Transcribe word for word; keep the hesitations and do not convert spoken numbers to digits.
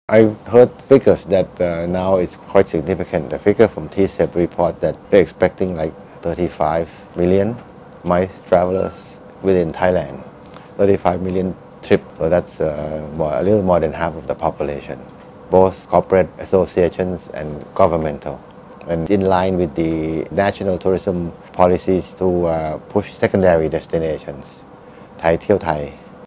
I heard figures that uh, now it's quite significant. The figure from T C E P report that they're expecting like thirty-five million MICE travelers within Thailand. thirty-five million trips, so that's uh, more, a little more than half of the population, both corporate associations and governmental. And in line with the national tourism policies to uh, push secondary destinations, Thai Tia Thai